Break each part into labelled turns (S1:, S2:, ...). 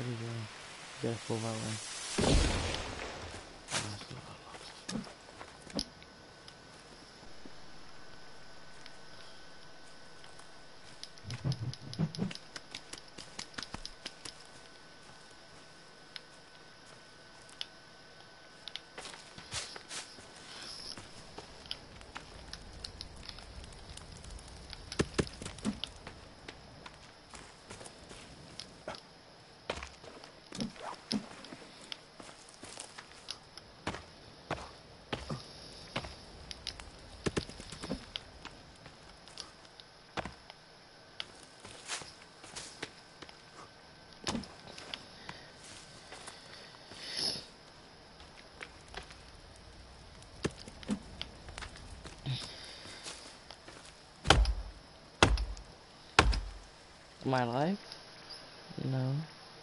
S1: are you doing? You gotta pull that one. My life? No.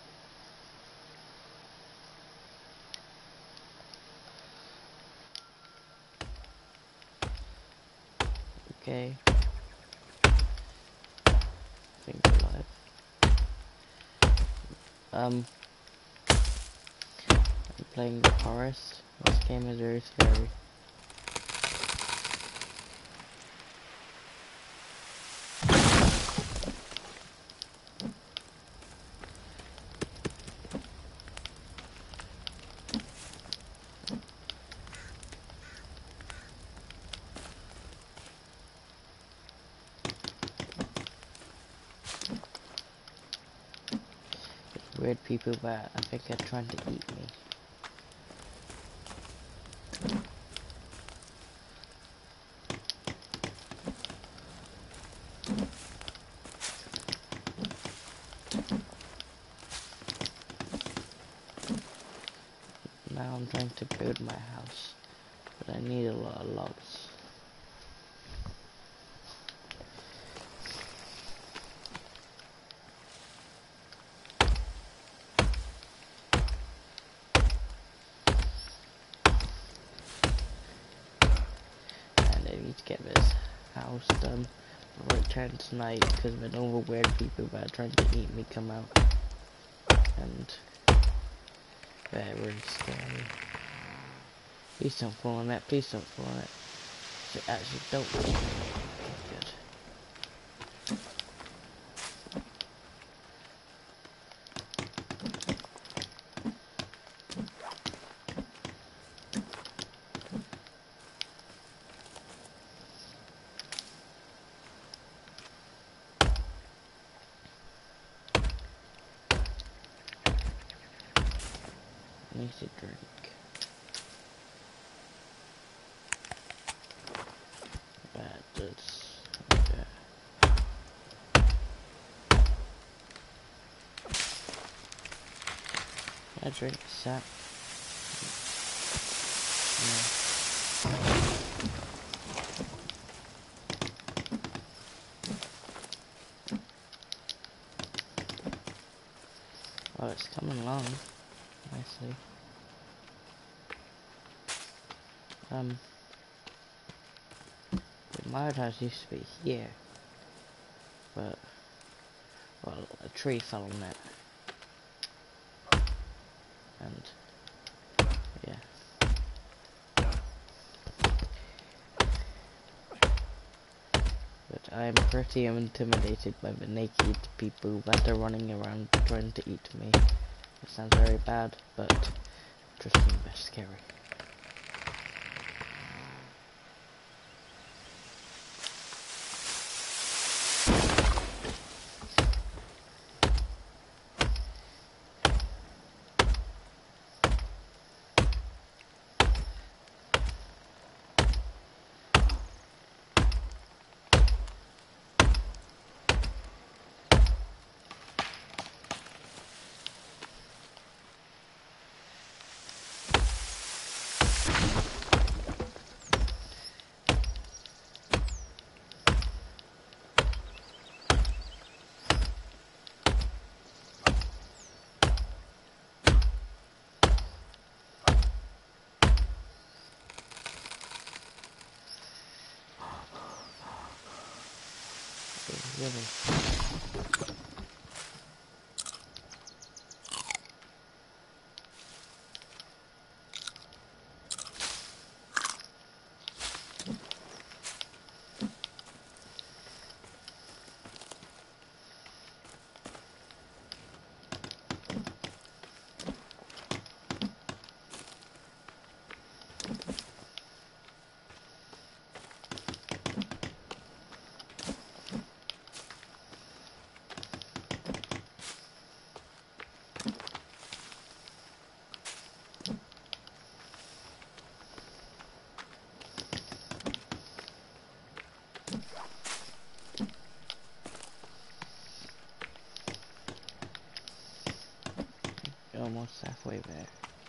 S1: Okay. I think we're live. I'm playing the forest. This game is very scary. Weird people that I think are trying to eat me. Now I'm trying to build my house, but I need a lot of logs. And I need to get this house done before it turns night, because the normal weird people that are trying to eat me come out. And they're really scary. Please don't fall on it, please don't fall on it. Actually, don't fall on it. Good. I need to drink. That's okay. I drink sap. Yeah. Oh, it's coming along nicely. My house used to be here, but, well, a tree fell on it, and, yeah. But I'm pretty intimidated by the naked people that are running around trying to eat me. It sounds very bad, but trust me, they're scary. Really. almost halfway there.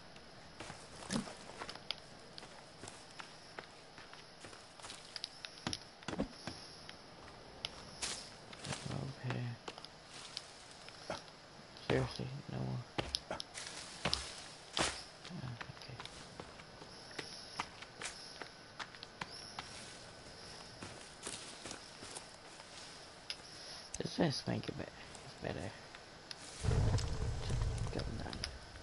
S1: Okay. Seriously, no more. Okay. Does this make it better? Go down.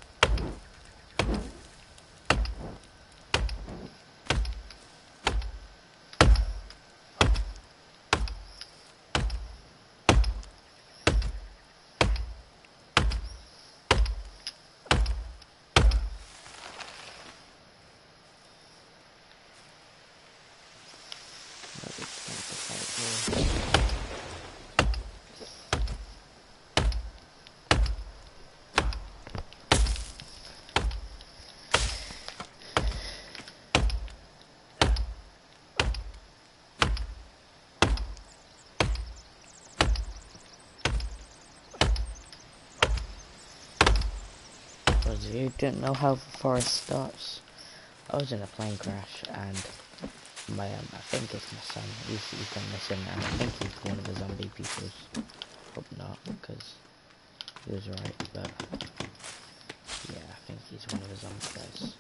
S1: If you don't know how the forest starts, I was in a plane crash and I think it's my son, he's gone missing and I think he's one of the zombie peoples. Hope not, because he was right, but yeah, I think he's one of the zombie guys.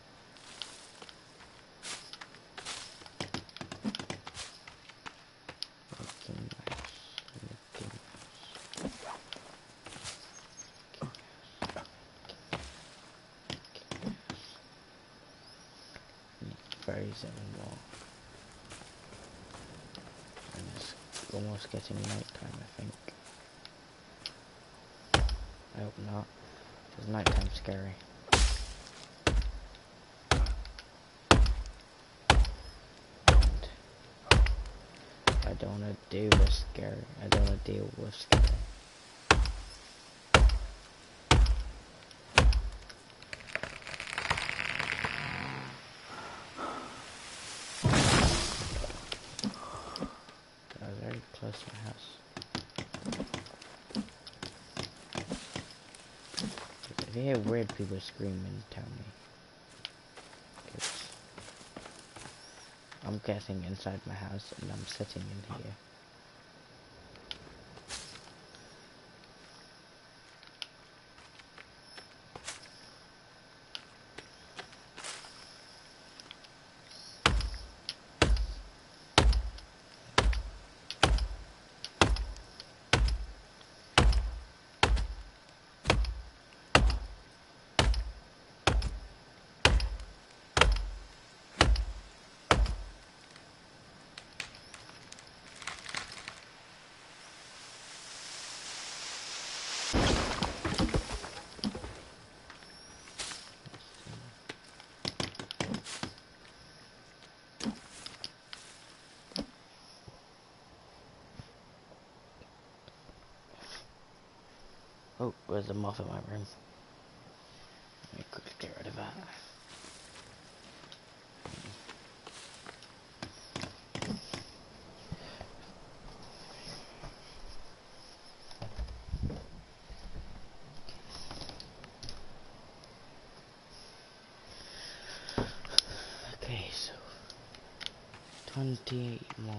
S1: Berries anymore. And it's almost getting nighttime, I think. I hope not, because nighttime's scary. And I don't want to deal with scary. I don't want to deal with scary. Close to my house. If you hear weird people screaming, tell me. 'Cause I'm getting inside my house and I'm sitting in here. Oh, there's a moth in my room. Let me quickly get rid of that. Okay, so 28 more.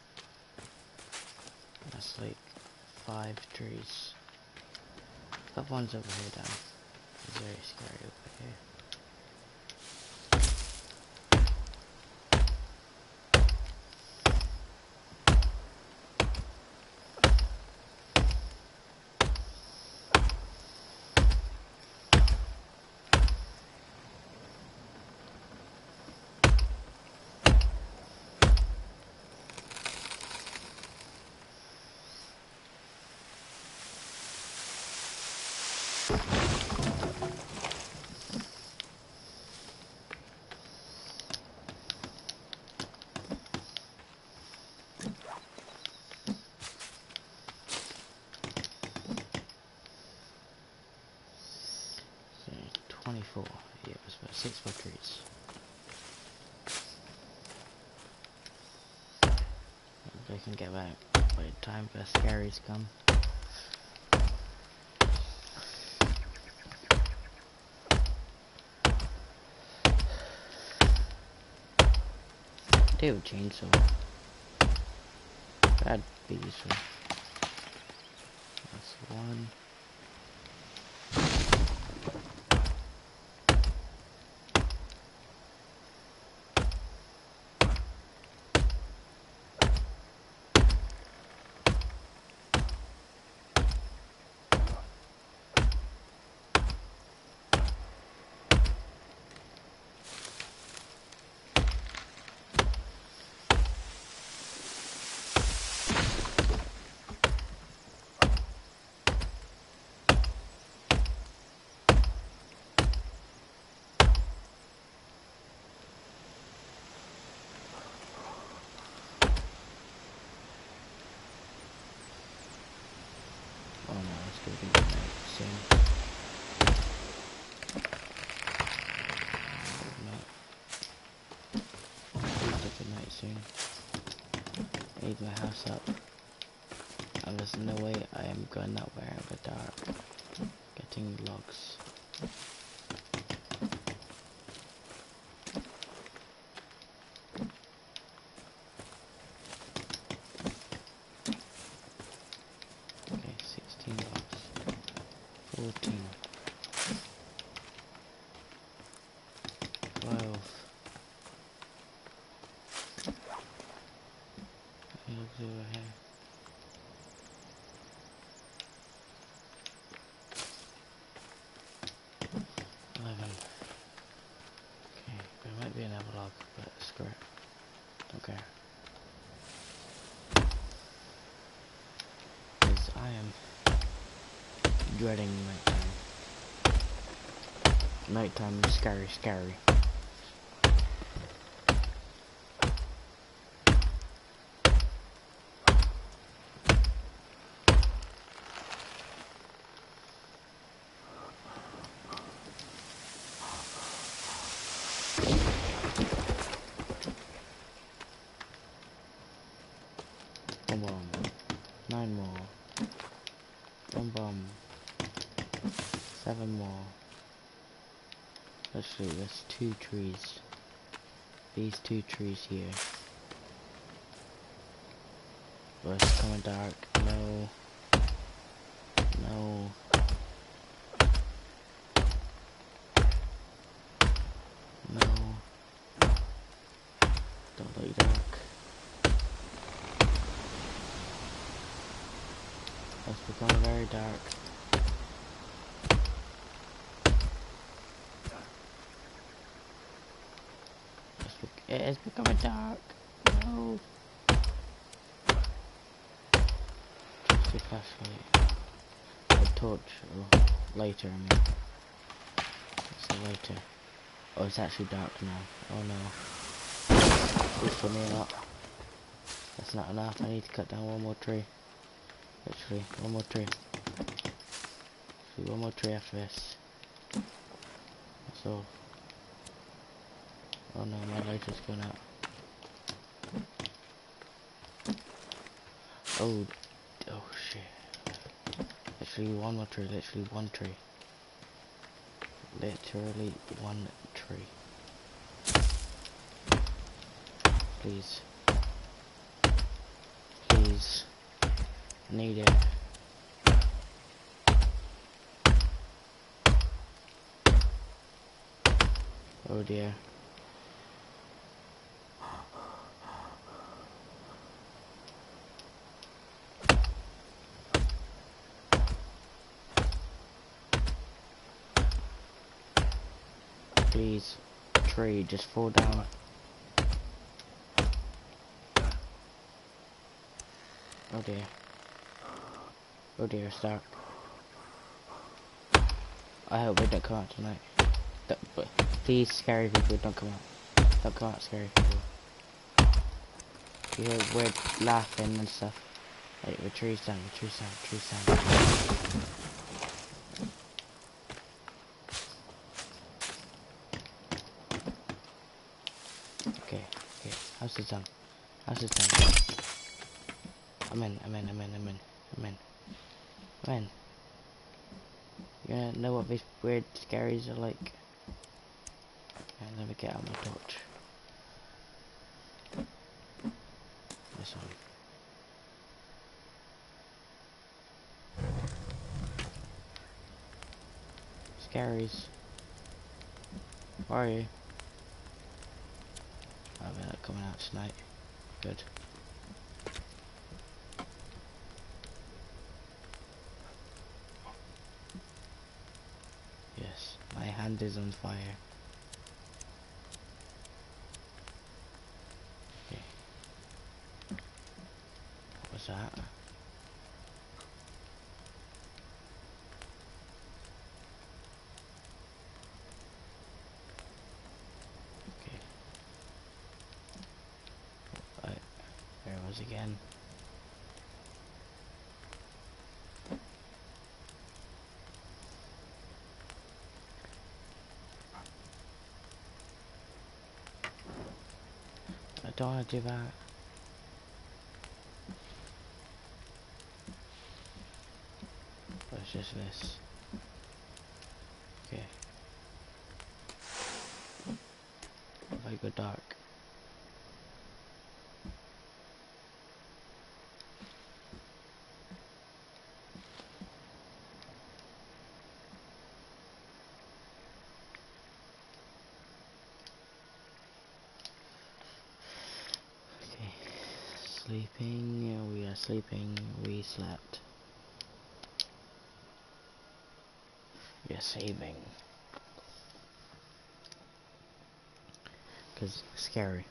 S1: That's like 5 trees. That one's over here down. It's very scary over here. So 24. Yeah, it was about 6 more trees. They can get back by the time the scaries come. Dude, chainsaw. That'd be useful. That's one. Oh no, it's gonna be night soon. Please look at night soon. I need my house up. And there's no way I am going that way in the dark. Getting logs. Okay, 16 logs. 14. 12. Any logs over here? 11. Okay, there might be another log, but screw it. Don't care. Because I am dreading nighttime. Nighttime is scary, scary. One bomb. 9 more. 1 bomb. 7 more. Actually, there's 2 trees. These 2 trees here. But it's coming dark. No. No. No. Don't like dark. It's becoming very dark. It is becoming dark. No. Just a flashlight. A torch. Or later, I mean. It's a later. Oh, it's actually dark now. Oh no. Please for me not. That's not enough. I need to cut down one more tree. Literally, one more tree. Actually, one more tree after this. That's all. Oh no, my lighter's going out. Oh, oh shit. Literally one more tree, literally one tree. Literally one tree. Please. Please. Need it. Oh dear. Please, tree, just fall down. Oh dear. Oh dear, it's dark. I hope we don't come out tonight. But please, scary people, don't come out. Don't come out, scary people. You hear weird laughing and stuff. Like, the tree's down, the tree's down, the tree's down. Okay, okay, house is done. House is done. I'm in. You gonna know what these weird scaries are like? And let me get out my torch. scaries. Where are you? Oh, they're not coming out tonight. Good. Yes, my hand is on fire. Okay. What was that? Okay. Right. There it was again. I don't want to do that. It's just this. Okay. If I go dark. Okay. Sleeping. Yeah, we are sleeping. We slept. We are saving. Because scary.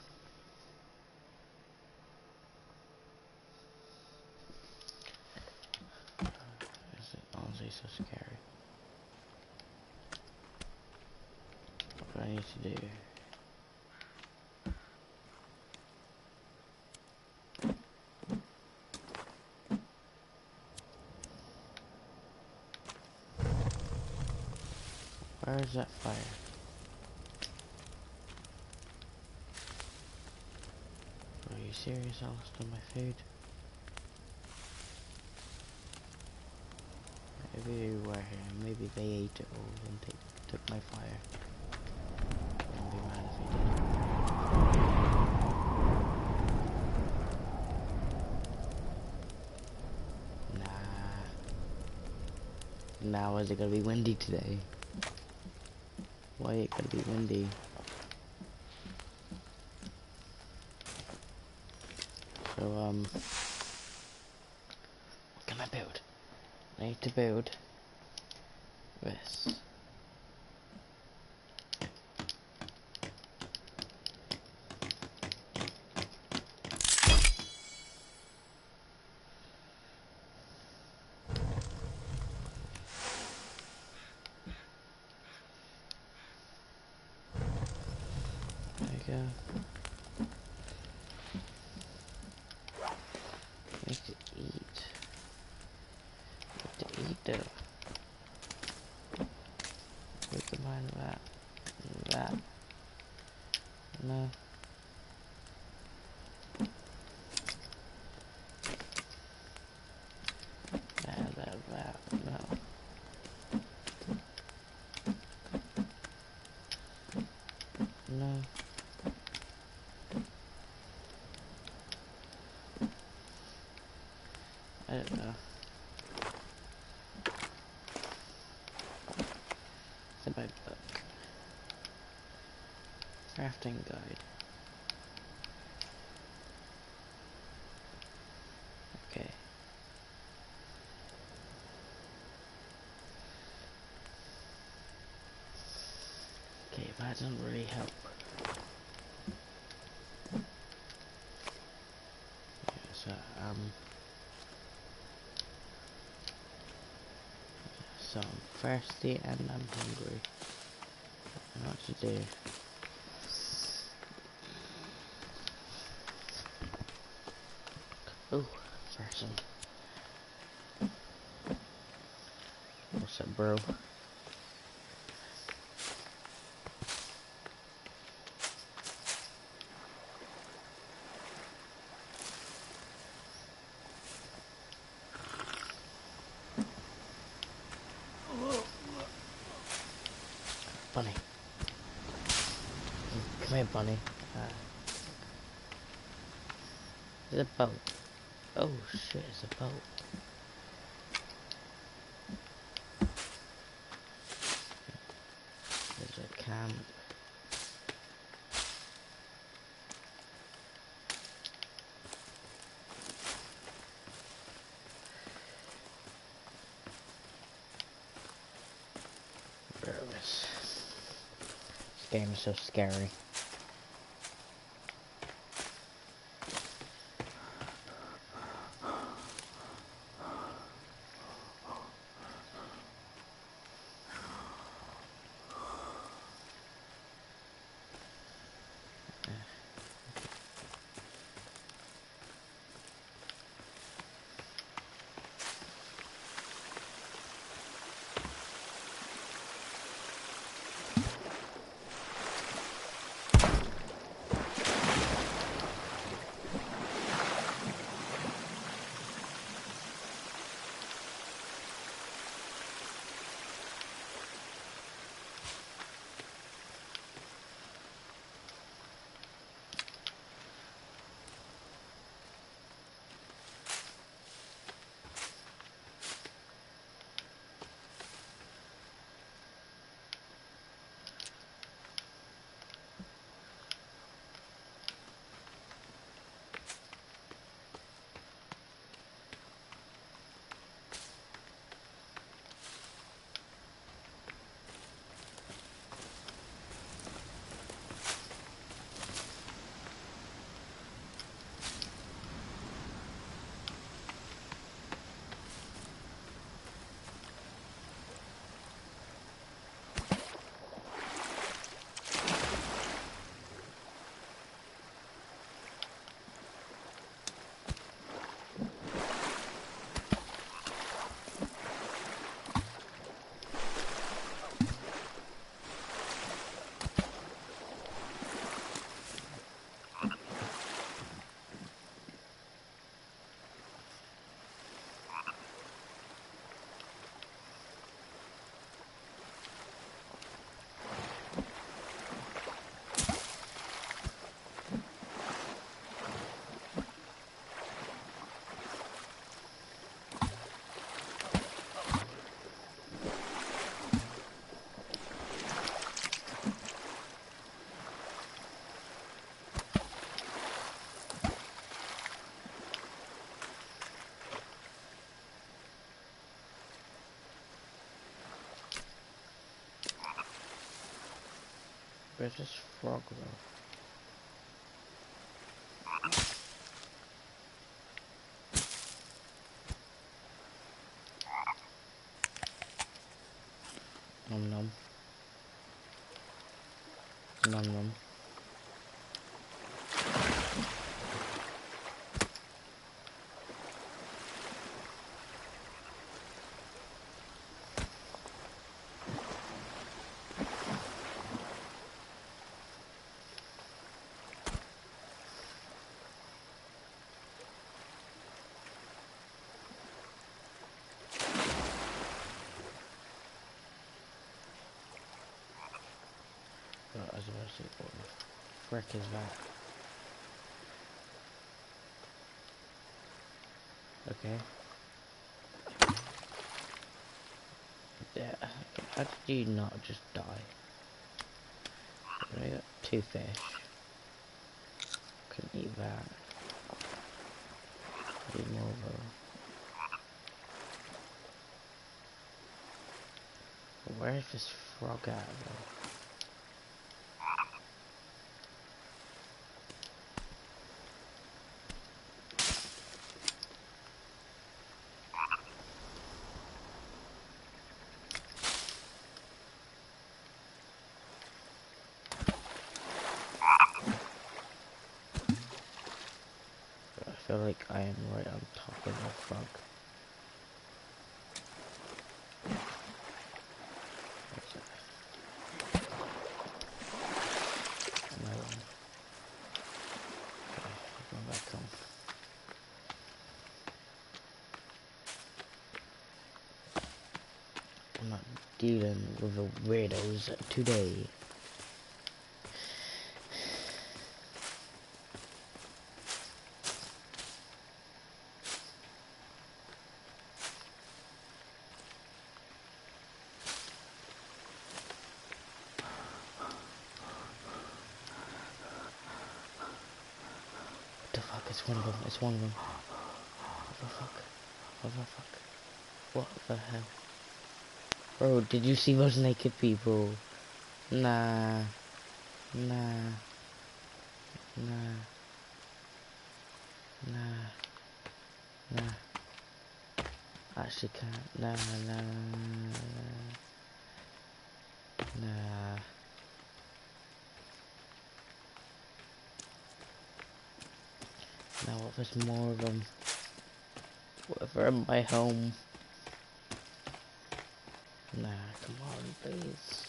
S1: Is it honestly so scary? What do I need to do? Where is that fire? Are you serious? I lost all my food. Maybe they were here. Maybe they ate it all and they took my fire. I wouldn't be mad if they did. Nah. Now is it gonna be windy today? Why it gonna be windy? So what can I build? I need to build this. There you go. I need to eat. What to eat though? We combine that and that. No. That. No. No. I don't know. It's about book. Crafting guide. Okay. Okay, that doesn't really help. Yeah, so so I'm thirsty and I'm hungry. I don't know what to do. Oh, person. What's up, bro? Bunny. Come here, bunny. It's a boat. Oh shit, it's a boat. game is so scary. Where's this frog though? Nom nom. Nom nom. I was about to say, what the frick is that? Okay. Yeah. How did you not just die? I got 2 fish. Couldn't eat that. Eat more though. Where is this frog at though? I feel like I am right on top of the frog. Another one. Okay, go back home. I'm not dealing with the weirdos today. What the fuck? It's one of them. It's one of them. What the fuck? What the fuck? What the hell? Bro, did you see those naked people? Nah. Nah. Nah. Nah. Nah. Actually can't. Nah, nah, nah. Now what if there's more of them? What if they're in my home? Nah, come on, please.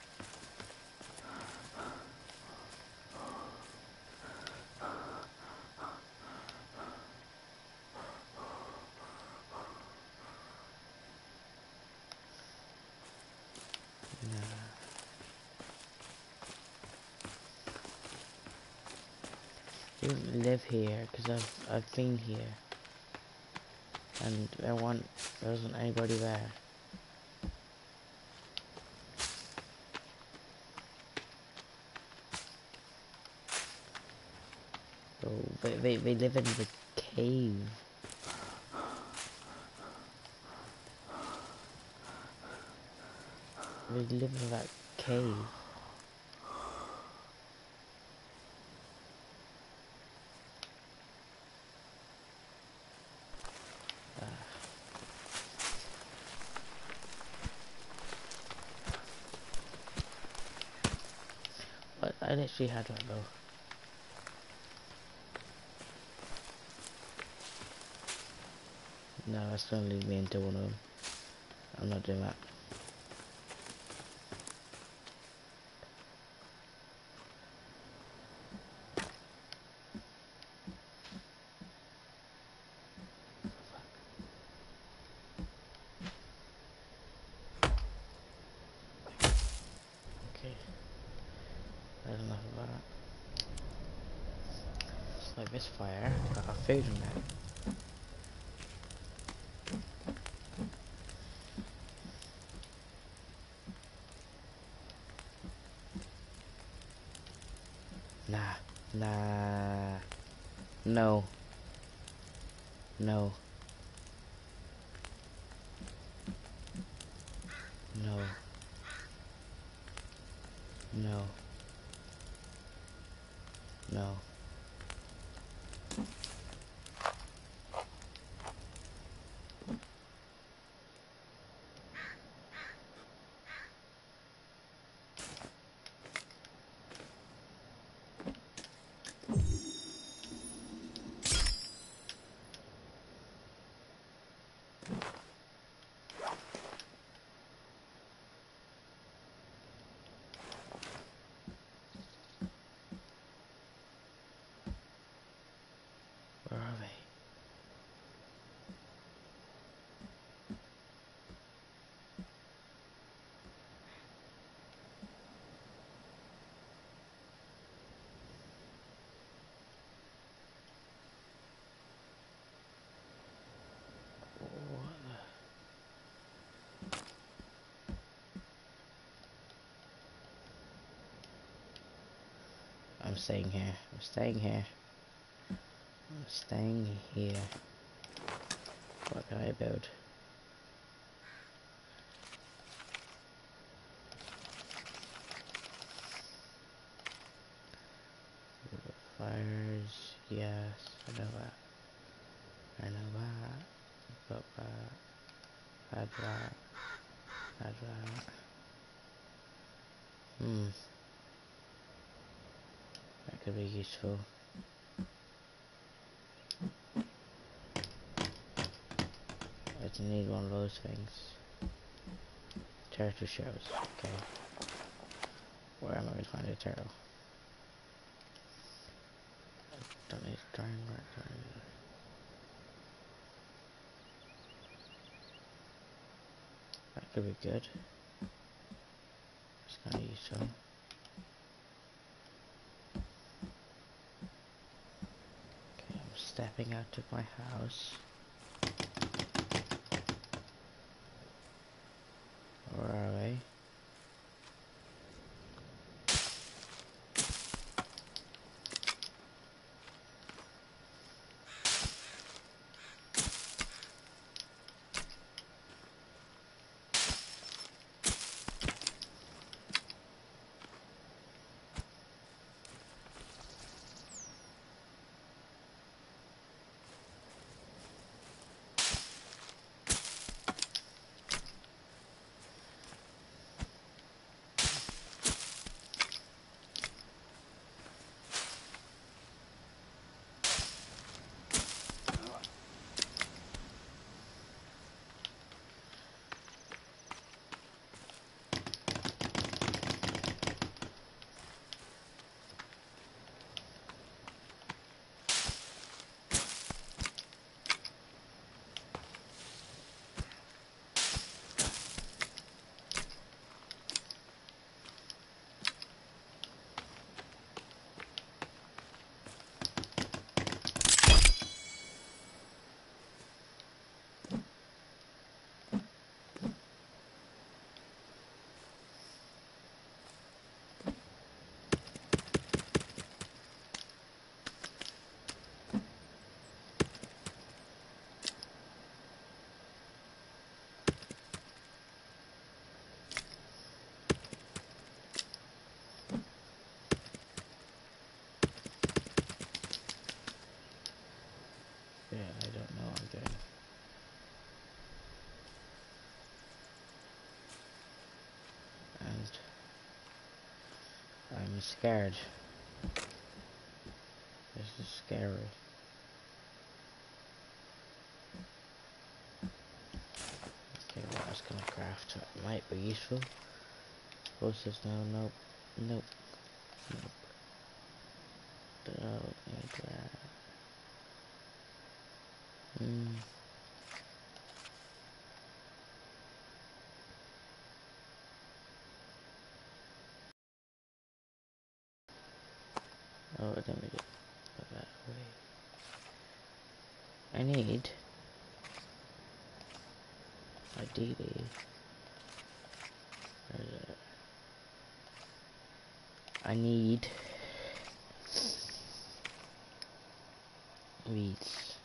S1: Nah. He doesn't live here, because I've been here. And there wasn't anybody there. So they live in the cave. They live in that cave. But I literally had that though. No, that's gonna lead me into one of them. I'm not doing that. Okay, that's enough of that. Like this fire, got our food in there. Nah, nah, no, no, no, no, no. Where are they? What I'm staying here. I'm staying here. I'm staying here. What can I build? Fires, yes, I know that. I know that. But that. Add that. Add that. That could be useful. I just need one of those things. Turtle shells, okay. Where am I going to find a turtle? Don't need to try and work on it. That could be good. It's kind of useful. Okay, I'm stepping out of my house. Where are they? scared. This is scary. Okay, what else can I craft? It might be useful. Process no, nope, nope, nope. Don't need that. Oh, let me get that away. I need ideally. Where is it? I need weeds.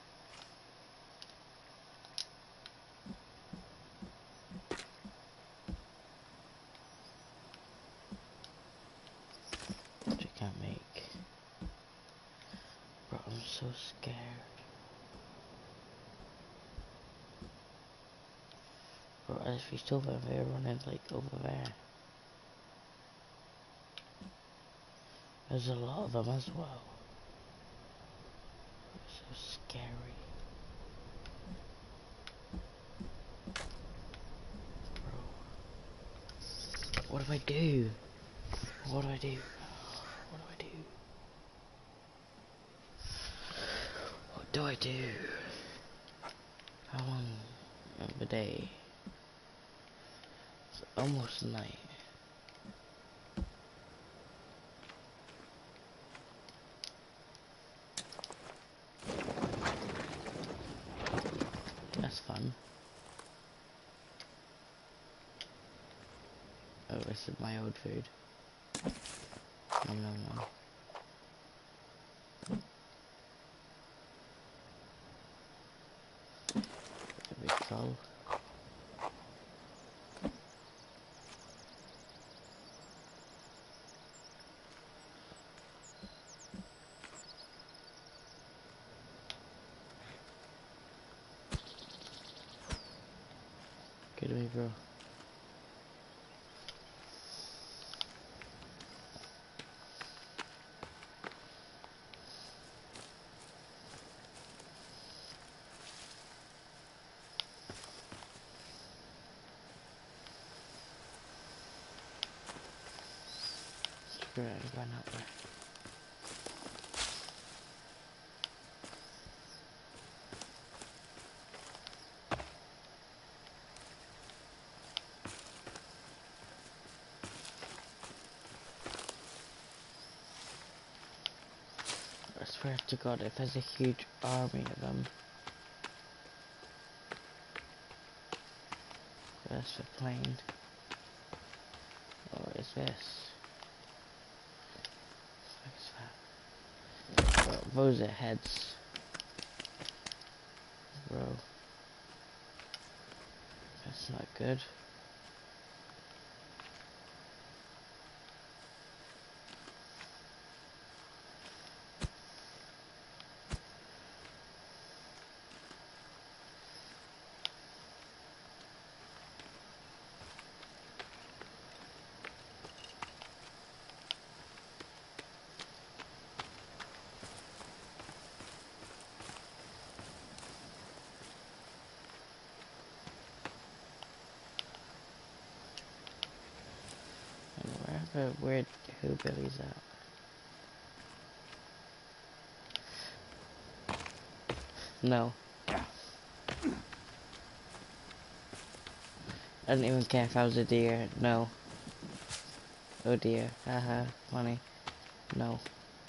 S1: Which I can't make. Bro, I'm so scared. Bro, if we still have there running like over there. There's a lot of them as well. It's so scary. Bro. What do I do? What do I do? What do I do? What do I do? How long of the day? It's almost night. That's fun. Oh, this is my old food. No, no, no. A big troll. Get away, bro. Screw it, I'm going out there. I swear to God, if there's a huge army of them. That's the plane. What is this? What is that? Bro, those are heads. Bro. That's not good. And wherever weird hillbillies at. No. I don't even care if I was a deer. No. Oh dear. Haha. Funny. No.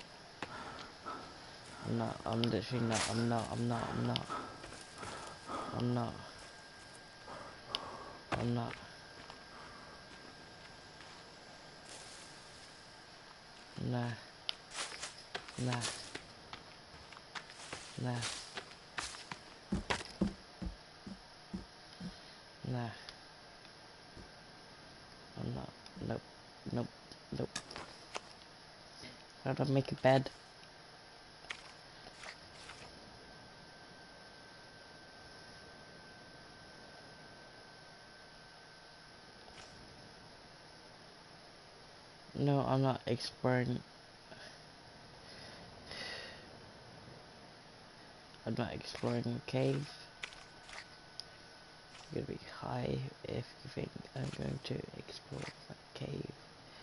S1: I'm not. I'm literally not. I'm not. I'm not. I'm not. I'm not. I'm not. Nah. Nah. Nah. Nah. I'm not. Nope. Nope. Nope. How do I make a bed? No, I'm not exploring. I'm not exploring a cave. You're gonna be high if you think I'm going to explore a cave.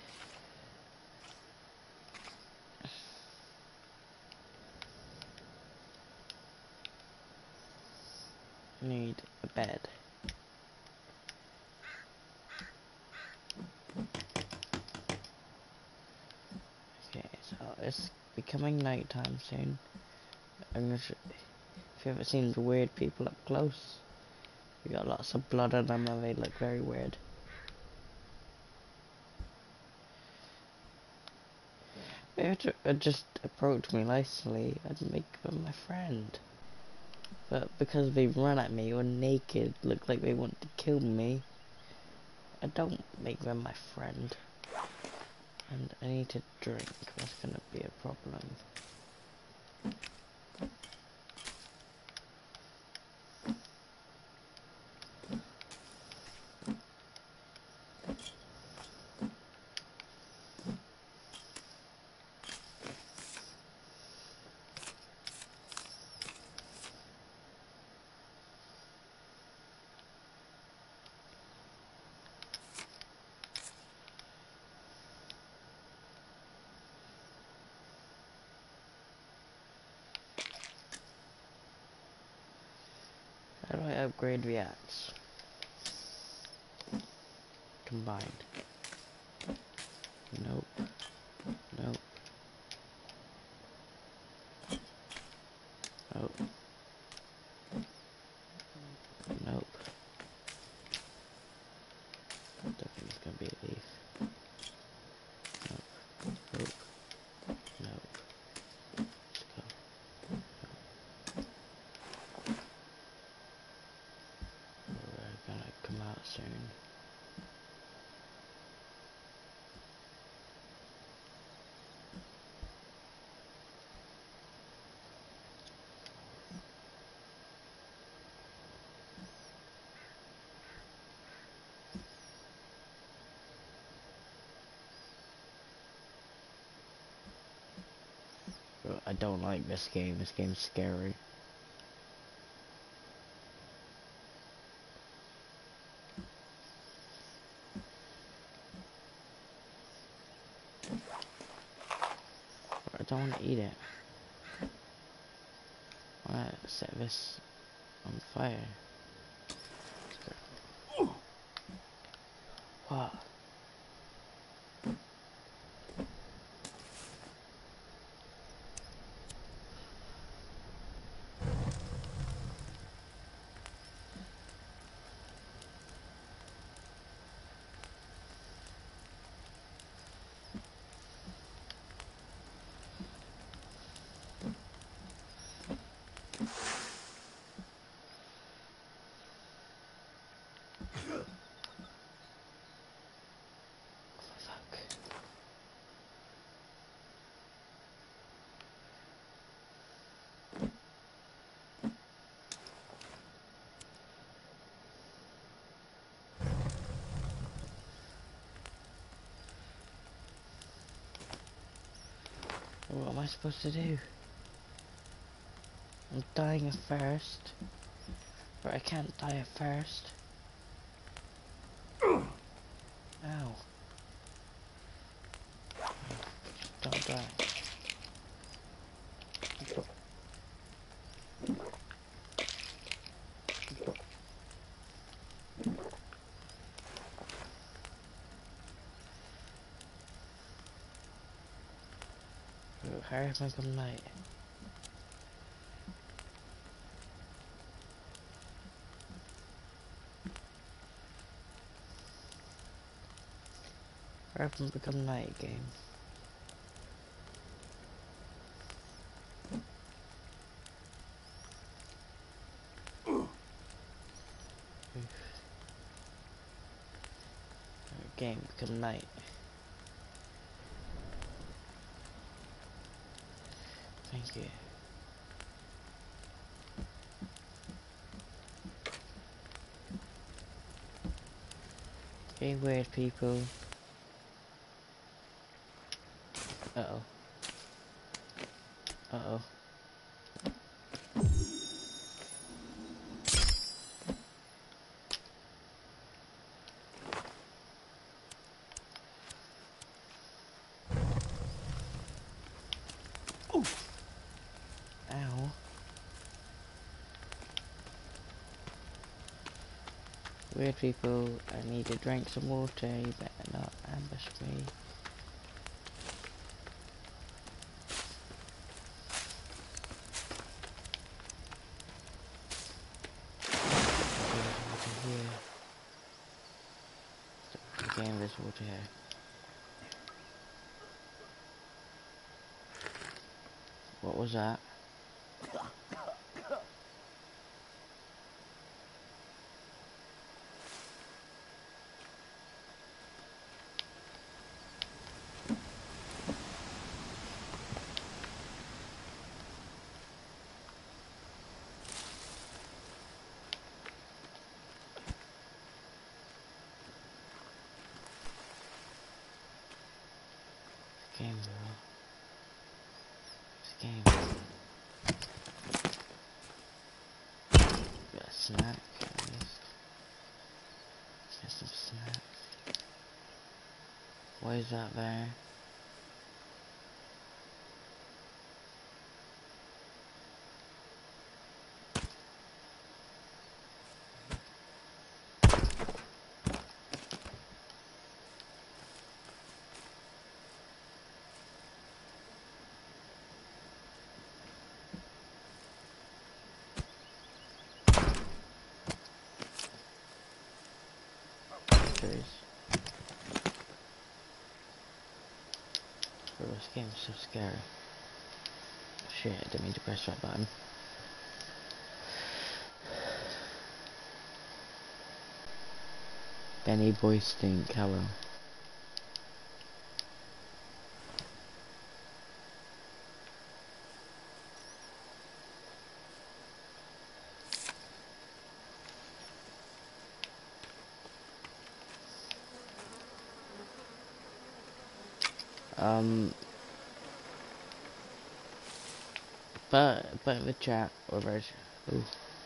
S1: Need a bed. Okay, so it's becoming nighttime soon. I'm gonna if you ever seen the weird people up close, you got lots of blood on them and they look very weird. They would just approach me nicely and make them my friend. But because they run at me or naked, look like they want to kill me, I don't make them my friend. And I need to drink, that's gonna be a problem. How do I upgrade the axe? Combined. Nope. Nope. Nope. Nope. I don't think it's gonna be a leaf. Nope. Nope. Nope. Let's go. We're gonna come out soon. But I don't like this game. This game's scary. But I don't want to eat it. I want to set this on fire. What? Fuck. What am I supposed to do? I'm dying at first. But I can't die at first. Ow. Don't die. Hurry up and come night. Hurry up and become night game. Game become night. Thank you. Hey weird people. Weird people, I need to drink some water, you better not ambush me. There's water here. Again, there's water here. What was that? Game, bro. This game. Got a snack, at least. Let's get some snacks. Why is that there? Bro, this game is so scary. Shit, I didn't mean to press that button. Benny Boy Stink, hello. Put in the chat whether I should,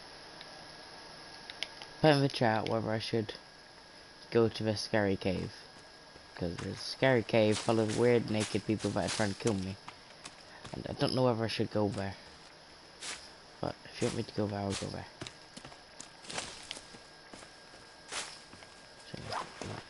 S1: put in the chat whether I should go to the scary cave, because there's a scary cave full of weird naked people that are trying to kill me, and I don't know whether I should go there. But if you want me to go there, I'll go there. So, yeah.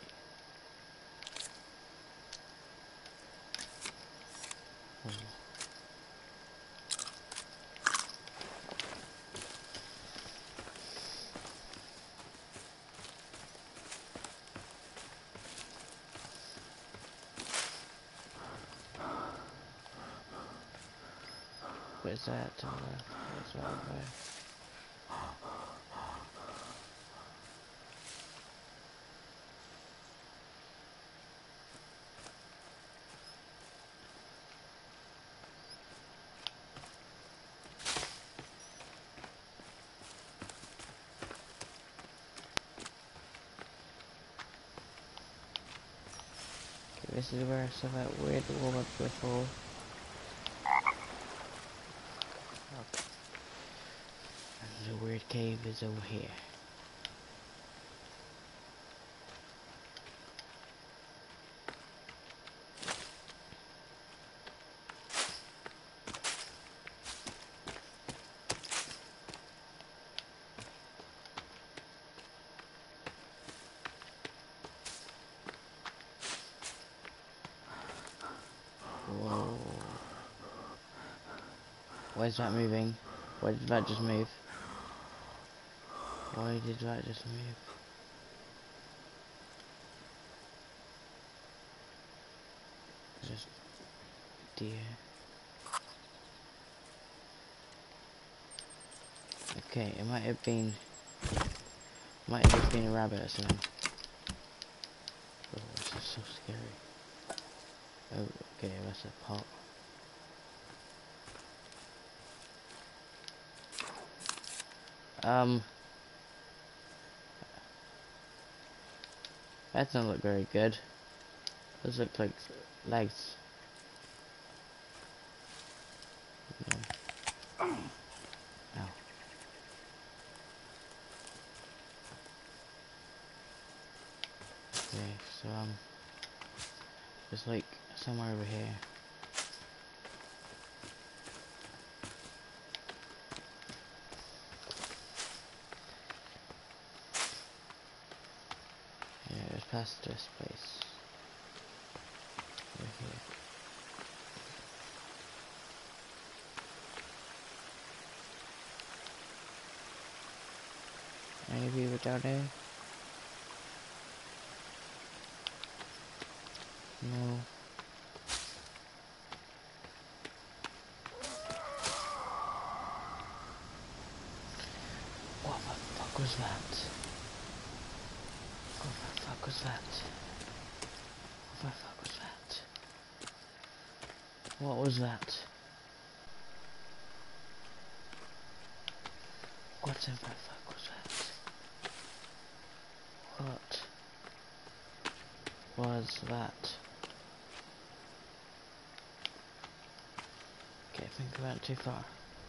S1: Where's that to the left? Where's that over there? Okay, this is where I saw that weird woman before. Okay. And the weird cave is over here. Whoa. Why is that moving? Why did that just move? Why did that just move? Just deer. Okay, it might have just been a rabbit or something. Oh, this is so scary. Oh, okay, that's a pot. That doesn't look very good. Those look like legs. No. Ow. Okay, so there's like somewhere over here. past this place. Over here. Any people down there? No. What the fuck was that? What the fuck was that? What the fuck was that? What was that? What in the fuck was that? What was that? Okay, I think I went too far.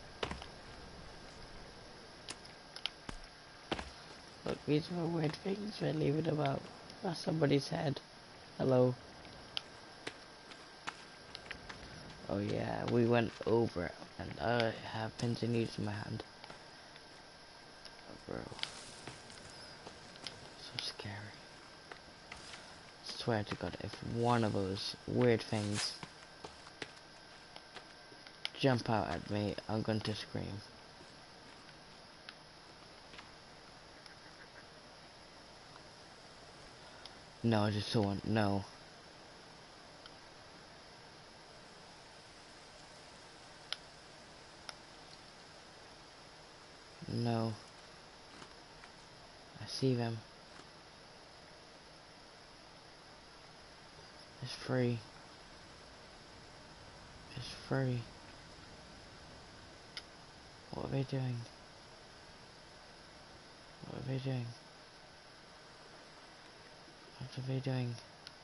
S1: Look, these are weird things we're leaving about. That's somebody's head. Hello. Oh yeah, we went over it, and I have pins and needles in my hand. Oh, bro. So scary. I swear to God, if one of those weird things jump out at me, I'm going to scream. No, I just saw one. No. No. I see them. It's free. It's free. What are they doing? What are they doing? What are they doing?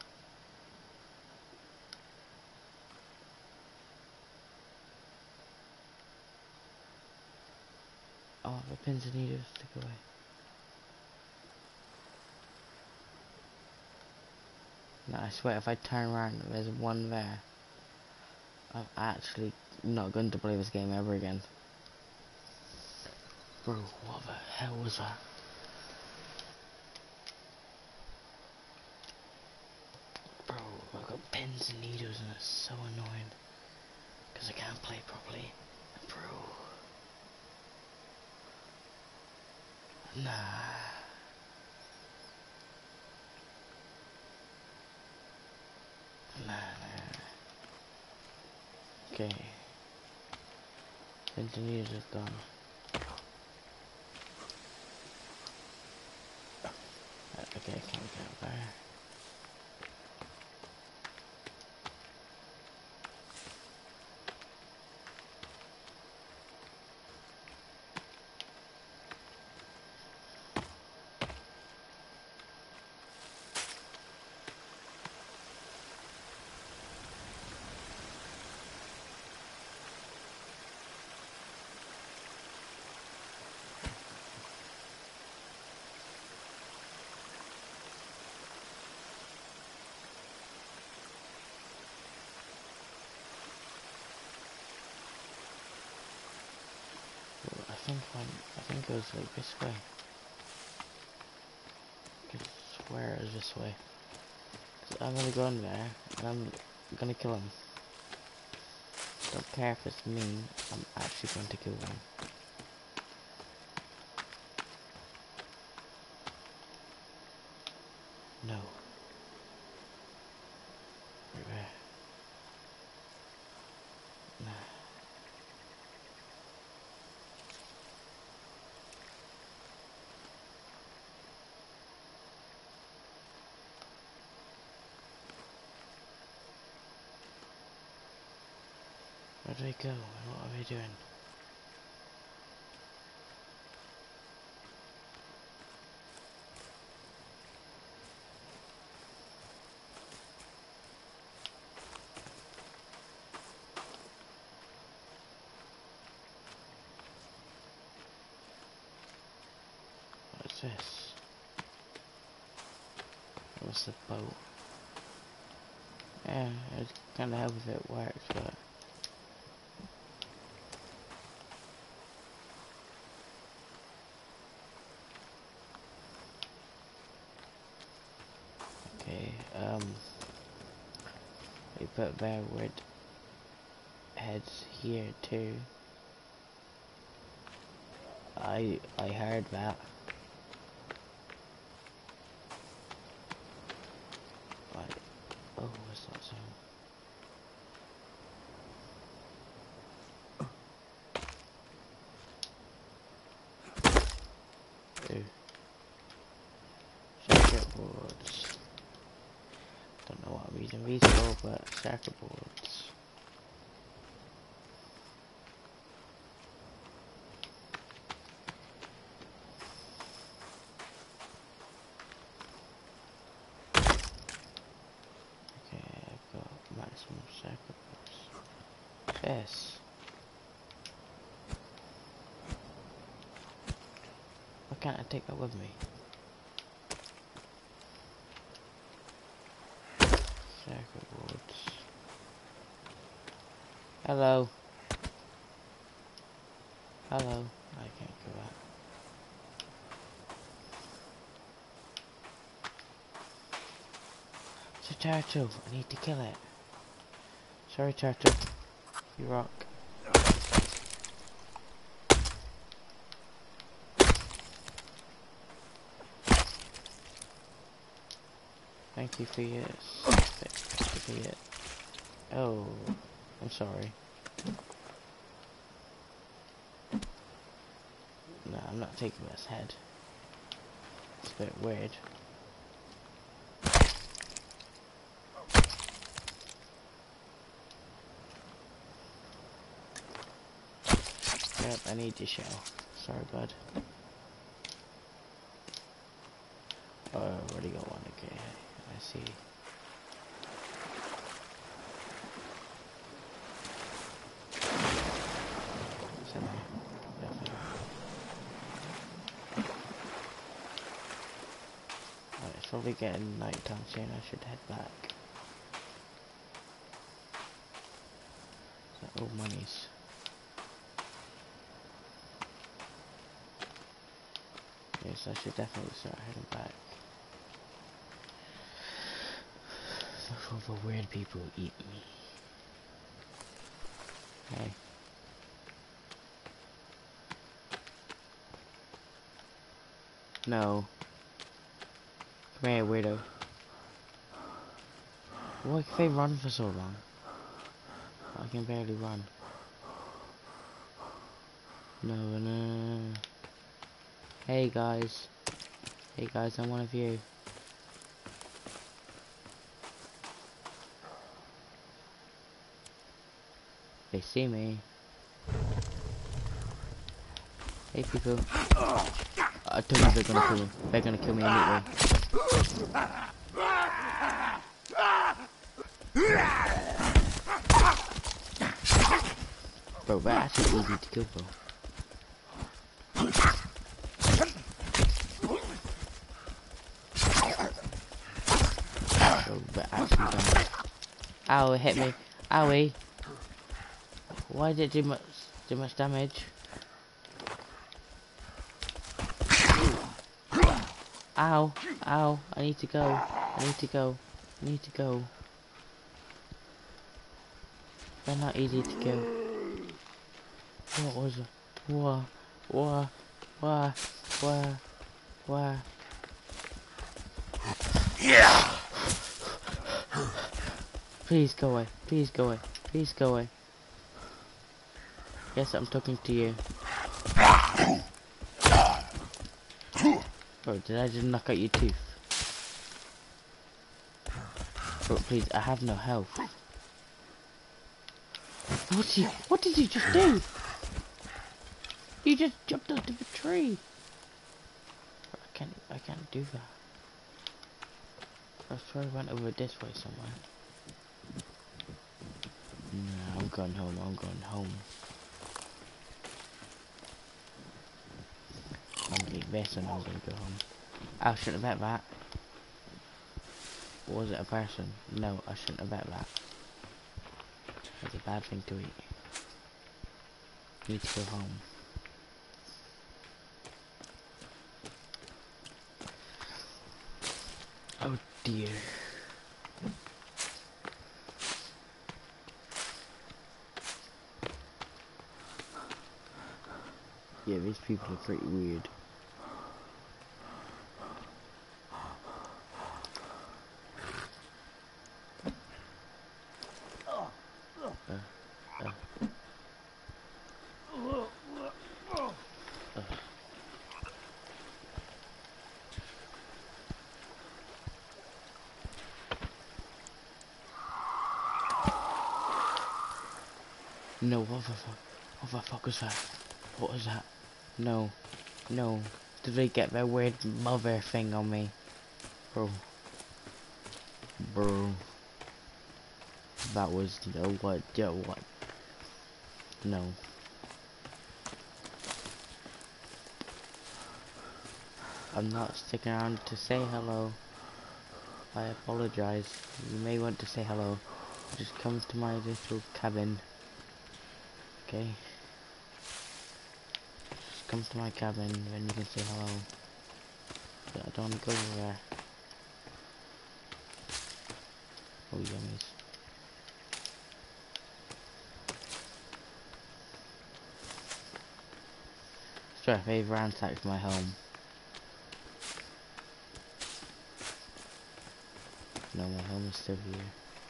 S1: Oh, the pins and needles stick away. No, I swear, if I turn around and there's one there, I'm actually not going to play this game ever again. Bro, what the hell was that? Bro, I've got pins and needles and it's so annoying. Because I can't play properly. Bro. Nah. Nah. Okay. Pins and needles are gone. Okay, I can't get there. I think it was like this way. I could swear it was this way. Cause I'm gonna go in there and I'm gonna kill him. Don't care if it's me, I'm actually going to kill him. No. Right there. Nah. Where do they go? What are they doing? What's this? What's the boat? Yeah, it's kinda help if it works, but we put Bearwood heads here too. I heard that. Right. Oh, what's that sound? Ooh. Circuit boards. Don't know what I'm using these for, but circuit boards. Okay, I've got maximum circuit boards. Yes. Why can't I take that with me? Circuit boards. Hello. Hello. I can't go out. It's a turtle. I need to kill it. Sorry, turtle. You rock. Thank you for your Oh, I'm sorry. No, I'm not taking this head. It's a bit weird. Yep, I need your shell. Sorry, bud. Oh, I already got one. Okay, I see. It's probably getting night time soon. I should head back. So, all monies. Yes, I should definitely start heading back. All the weird people eat me. Hey. No. Come here, weirdo. Why can they run for so long? I can barely run. No, no. Hey guys. Hey guys, I'm one of you. They see me. Hey people. I told you they're gonna kill me. They're gonna kill me immediately. Bro, they're actually easy to kill, bro. Bro, they're actually done. Ow, it hit me. Owie. Why did it do much damage? Ow, ow, I need to go. I need to go. I need to go. They're not easy to kill. What was it? What? Yeah. Please go away. Please go away. Please go away. Yes, I'm talking to you. Bro, did I just knock out your tooth? Bro, please, I have no health. What did you just do? You just jumped onto the tree. I can't do that. I probably went over this way somewhere. No, I'm going home. I'm going home. I'm gonna leave this and I'm gonna go home. I shouldn't have bet that. Or was it a person? No, I shouldn't have bet that. That's a bad thing to eat. I need to go home. Oh dear. those people are pretty weird. No, what the fuck? What the fuck was that? What was that? No. No. Did they get their weird mother thing on me? Bro. Bro. That was no what? Yo, what? No. I'm not sticking around to say hello. I apologize. You may want to say hello. Just come to my little cabin. Okay? Just come to my cabin, then you can say hello. But I don't want to go there. Oh, yummies. Sorry, they've ransacked my home. No, my home is still here.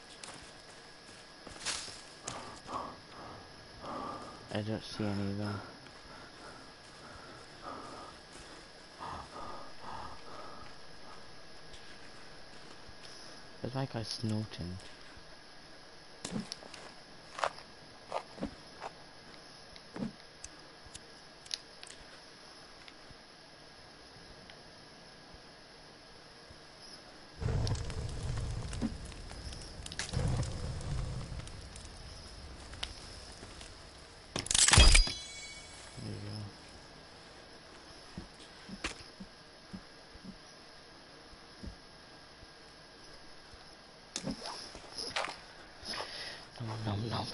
S1: I don't see any of them. It's like I snorting. There you go. Nom nom nom.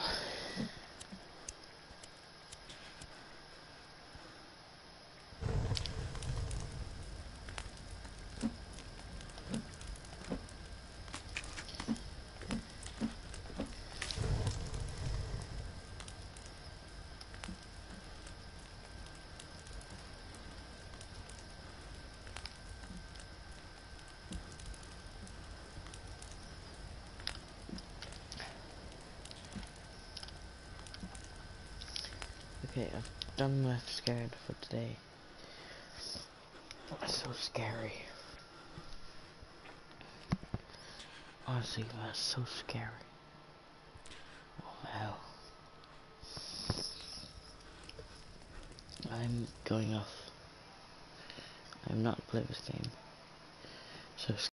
S1: Okay, I've done Left Scared for today. That's so scary. Honestly, that's so scary. Oh hell. I'm going off. I'm not playing this game. So